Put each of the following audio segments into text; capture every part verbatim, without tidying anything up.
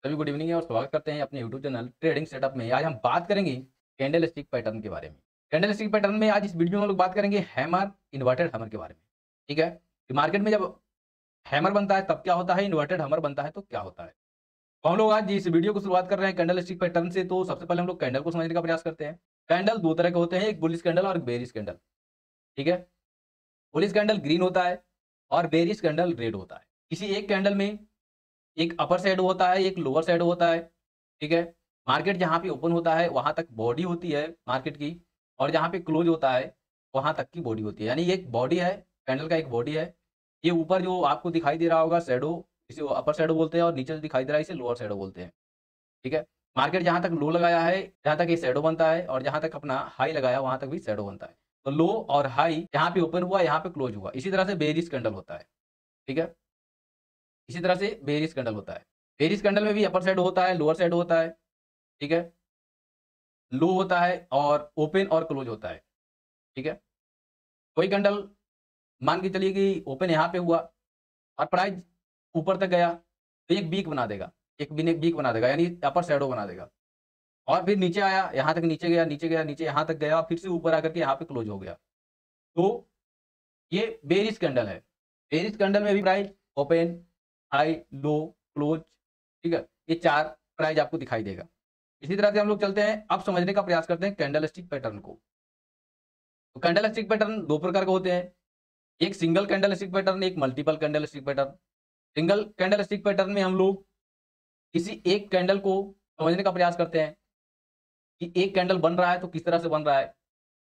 सभी good evening है और स्वागत करते हैं अपने यूट्यूब चैनल ट्रेडिंग सेटअप में। आज हम बात करेंगे कैंडल स्टिक पैटर्न के बारे में। कैंडल स्टिक पैटर्न में आज इस वीडियो में हम लोग बात करेंगे हैमर, इन्वर्टेड हैमर के बारे में। ठीक है, कि मार्केट में जब हैमर बनता है तब क्या होता है, इन्वर्टेड हैमर बनता है तो क्या होता है। तो हम लोग आज इस वीडियो को शुरुआत कर रहे हैं कैंडल स्टिक पैटर्न से। तो सबसे पहले हम लोग कैंडल को समझने का प्रयास करते हैं। कैंडल दो तरह के होते हैं, एक बुलिश कैंडल और एक बेरिश कैंडल। ठीक है, बुलिश कैंडल ग्रीन होता है और बेरिश कैंडल रेड होता है। किसी एक कैंडल में एक अपर साइड होता है, एक लोअर साइड होता है। ठीक है, मार्केट जहाँ पे ओपन होता है वहां तक बॉडी होती है मार्केट की, और जहाँ पे क्लोज होता है वहां तक की बॉडी होती है। यानी ये एक बॉडी है, कैंडल का एक बॉडी है। ये ऊपर जो आपको दिखाई दे रहा होगा शैडो, इसे अपर शैडो बोलते हैं, और नीचे जो दिखाई दे रहा है इसे लोअर शैडो बोलते हैं। ठीक है, मार्केट जहाँ तक लो लगाया है जहाँ तक ये शैडो बनता है, और जहाँ तक अपना हाई लगाया वहां तक भी शैडो बनता है। तो लो और हाई यहाँ पे ओपन हुआ, यहाँ पे क्लोज हुआ। इसी तरह से बेरिश कैंडल होता है। ठीक है, इसी तरह से बेरिश कैंडल होता है। बेरिश कैंडल में भी अपर साइड होता है, लोअर साइड होता है। ठीक है, लो होता है और ओपन और क्लोज होता है। ठीक है, कोई कैंडल मान के चलिए कि ओपन यहाँ पे हुआ और प्राइस ऊपर तक गया तो एक वीक बना देगा, एक बिन वीक बना देगा, यानी अपर शैडो बना देगा। और फिर नीचे आया, यहाँ तक नीचे गया, नीचे गया, नीचे यहाँ तक गया, फिर से ऊपर आकर के यहाँ पे क्लोज हो गया। तो ये बेरिश कैंडल है। बेरिश कैंडल में भी price open, high, low, close, ठीक है, ये चार प्राइस आपको दिखाई देगा। इसी तरह से हम लोग चलते हैं, अब समझने का प्रयास करते हैं कैंडल स्टिक पैटर्न को। तो कैंडल स्टिक पैटर्न दो प्रकार के होते हैं, एक सिंगल कैंडल स्टिक पैटर्न, एक multiple candle stick pattern. Single candle stick pattern में हम लोग किसी एक कैंडल को समझने का प्रयास करते हैं कि एक कैंडल बन रहा है तो किस तरह से बन रहा है।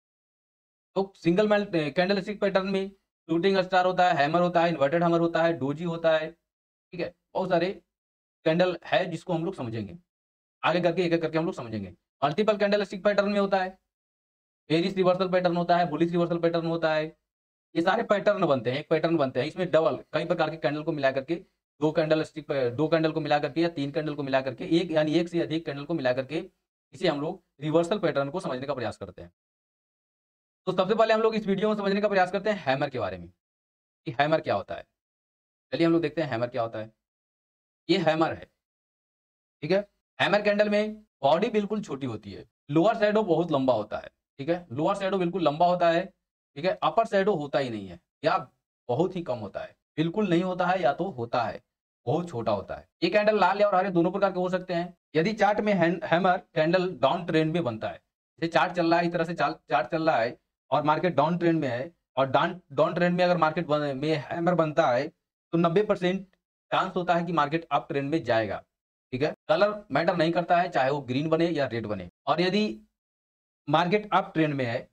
तो सिंगल कैंडल स्टिक पैटर्न में शूटिंग स्टार होता है, हैमर होता है, इन्वर्टेड हैमर होता है, डोजी होता है। ठीक है, बहुत सारे कैंडल है जिसको हम लोग समझेंगे आगे करके, एक एक करके हम लोग समझेंगे। मल्टीपल कैंडल स्टिक पैटर्न में होता है बेरिश रिवर्सल पैटर्न होता है, बुलिश रिवर्सल पैटर्न होता है। ये सारे पैटर्न बनते हैं, एक पैटर्न बनते हैं। इसमें डबल कई प्रकार के कैंडल को मिला करके, दो कैंडल स्टिक दो कैंडल को मिला करके या तीन कैंडल को मिला करके, एक यानी एक से अधिक कैंडल को मिला करके इसे हम लोग रिवर्सल पैटर्न को समझने का प्रयास करते हैं। तो सबसे पहले हम लोग इस वीडियो में समझने का प्रयास करते हैं हैमर के बारे में कि हैमर क्या होता है। चलिए हम लोग देखते हैं हैमर क्या होता है। ये हैमर है। ठीक है, हैमर कैंडल में बॉडी बिल्कुल छोटी होती है, लोअर शैडो बहुत लंबा होता है। ठीक है, लोअर शैडो बिल्कुल लंबा होता है। ठीक है, अपर शैडो होता ही नहीं है या बहुत ही कम होता है, बिल्कुल नहीं होता है या तो होता है, बहुत छोटा होता है। ये कैंडल लाल और हरे दोनों प्रकार के हो सकते हैं। यदि चार्ट में हैमर कैंडल डाउन ट्रेंड में बनता है, जैसे चार्ट चल रहा है, इस तरह से चार्ट चल रहा है और मार्केट डाउन ट्रेंड में है, और डाउन डाउन ट्रेंड में अगर मार्केट में हैमर बनता है तो नब्बे परसेंट चांस होता है कि मार्केट अप ट्रेंड में जाएगा। ठीक है, कलर मैटर नहीं करता है, चाहे वो ग्रीन बने या रेड बने। और यदि मार्केट अप ट्रेंड में है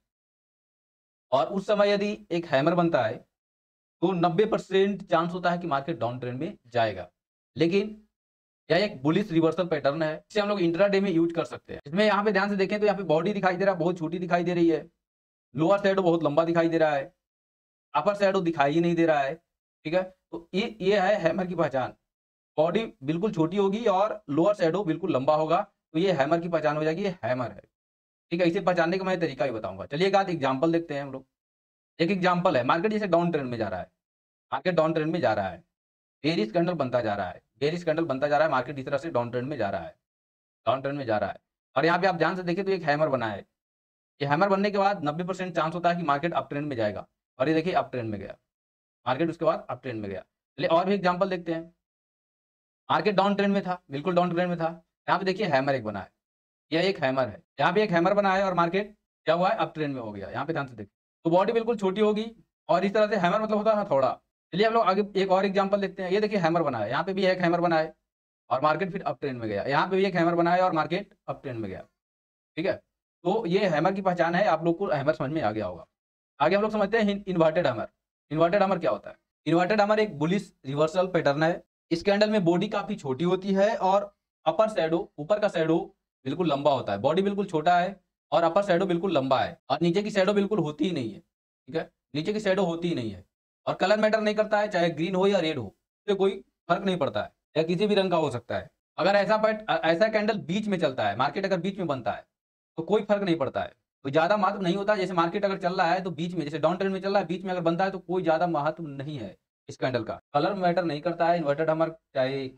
और उस समय यदि एक हैमर बनता है तो नब्बे परसेंट चांस होता है कि मार्केट डाउन ट्रेंड में जाएगा। लेकिन यह एक बुलिश रिवर्सल पैटर्न है, इसे हम लोग इंट्राडे में यूज कर सकते हैं। इसमें यहाँ पे ध्यान से देखें तो यहाँ पे बॉडी दिखाई दे रहा है, बहुत छोटी दिखाई दे रही है। लोअर शैडो बहुत लंबा दिखाई दे रहा है, अपर शैडो दिखाई ही नहीं दे रहा है। ठीक है, तो ये ये है हैमर की पहचान। बॉडी बिल्कुल छोटी होगी और लोअर शैडो बिल्कुल लंबा होगा, तो ये हैमर की पहचान हो जाएगी, ये हैमर है। ठीक है, इसे पहचानने का मैं तरीका भी बताऊंगा। चलिए एक आध एग्जांपल देखते हैं हम लोग। एक एग्जांपल है, मार्केट जैसे डाउन ट्रेंड में जा रहा है, मार्केट डाउन ट्रेंड में जा रहा है, बेरिश कैंडल बनता जा रहा है, बेरिश कैंडल बनता जा रहा है, मार्केट इस तरह से डाउन ट्रेंड में जा रहा है, डाउन ट्रेंड में जा रहा है। और यहाँ पे आप ध्यान से देखें तो एक हैमर बना है। ये हैमर बनने के बाद नब्बे परसेंट चांस होता है कि मार्केट अप ट्रेंड में जाएगा, और ये देखिए अप ट्रेंड में गया, मार्केट उसके बाद अप ट्रेंड में गया। चलिए और भी एग्जाम्पल देखते हैं। मार्केट डाउन ट्रेंड में था, बिल्कुल डाउन ट्रेंड में था, यहाँ पे देखिए हैमर एक बना है, यह एक हैमर है, यहाँ पे एक हैमर बना है और मार्केट क्या हुआ है, अप ट्रेंड में हो गया। यहाँ पे ध्यान से देखिए, तो बॉडी बिल्कुल छोटी होगी और इस तरह से हैमर मतलब होता है थोड़ा। चलिए हम लोग आगे एक और एग्जांपल देखते हैं। ये देखिए हैमर बना है, यहाँ पे भी एक हैमर बना है और मार्केट फिर अप ट्रेंड में गया, यहाँ पे भी एक हैमर बना है और मार्केट अप ट्रेंड में गया। ठीक है, तो ये हैमर की पहचान है, आप लोग को हैमर समझ में आ गया होगा। आगे हम लोग समझते हैं इन्वर्टेड हैमर। इन्वर्टेड हैमर क्या होता है? इन्वर्टेड हैमर एक बुलिश रिवर्सल पैटर्न है। इस कैंडल में बॉडी काफी छोटी होती है और अपर शैडो, ऊपर का शैडो बिल्कुल लंबा होता है। बॉडी बिल्कुल छोटा है और अपर शैडो बिल्कुल लंबा है, और नीचे की शैडो बिल्कुल होती ही नहीं है। ठीक है, नीचे की शैडो होती ही नहीं है, और कलर मैटर नहीं करता है, चाहे ग्रीन हो या रेड हो, तो कोई फर्क नहीं पड़ता है, या किसी भी रंग का हो सकता है। अगर ऐसा पैट ऐसा कैंडल बीच में चलता है, मार्केट अगर बीच में बनता है तो कोई फर्क नहीं पड़ता है, कोई ज्यादा महत्व नहीं होता। जैसे मार्केट अगर चल रहा है तो बीच में, जैसे डाउन ट्रेंड में चल रहा है, बीच में अगर बनता है तो कोई ज्यादा महत्व नहीं है इस कैंडल का, कलर मैटर नहीं करता है। इन्वर्टेड हैमर चाहे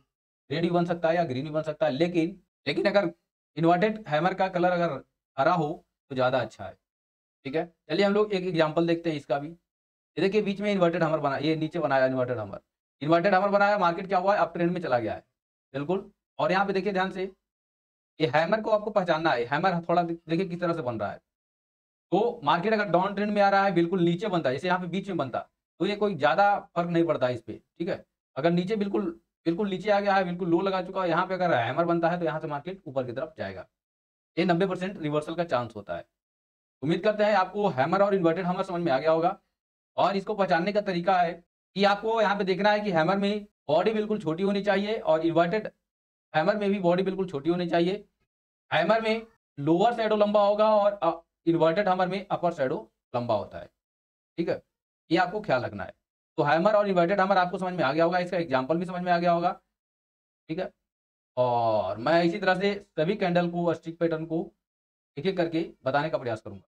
रेड भी बन सकता है या ग्रीन भी बन सकता है, लेकिन लेकिन अगर इन्वर्टेड हैमर का कलर अगर हरा हो तो ज़्यादा अच्छा है। ठीक है, चलिए हम लोग एक एग्जांपल देखते हैं इसका भी। ये देखिए बीच में इन्वर्टेड हैमर बना, ये नीचे बनाया इन्वर्टेड हैमर, इन्वर्टेड हैमर बनाया, मार्केट क्या हुआ है, अप ट्रेंड में चला गया है। बिल्कुल। और यहाँ पे देखिए ध्यान से, ये हैमर को आपको पहचानना है, हैमर थोड़ा देखिए किस तरह से बन रहा है। तो मार्केट अगर डाउन ट्रेंड में आ रहा है, बिल्कुल नीचे बनता है, जैसे यहाँ पे बीच में बनता, तो ये कोई ज़्यादा फर्क नहीं पड़ता है इस पे। ठीक है, अगर नीचे बिल्कुल बिल्कुल नीचे आ गया है, बिल्कुल लो लगा चुका है, यहाँ पे अगर हैमर बनता है तो यहाँ से मार्केट ऊपर की तरफ जाएगा। ये नब्बे परसेंट रिवर्सल का चांस होता है। उम्मीद करते हैं आपको हैमर और इन्वर्टेड हैमर समझ में आ गया होगा। और इसको पहचानने का तरीका है कि आपको यहाँ पे देखना है कि हैमर में बॉडी बिल्कुल छोटी होनी चाहिए और इन्वर्टेड हैमर में भी बॉडी बिल्कुल छोटी होनी चाहिए। हैमर में लोअर शैडो लंबा होगा और इन्वर्टेड हैमर में अपर शैडो लंबा होता है। ठीक है, ये आपको ख्याल रखना है। तो हैमर और इन्वर्टेड हैमर आपको समझ में आ गया होगा, इसका एग्जाम्पल भी समझ में आ गया होगा। ठीक है, और मैं इसी तरह से सभी कैंडल को, स्टिक पैटर्न को एक एक करके बताने का प्रयास करूंगा।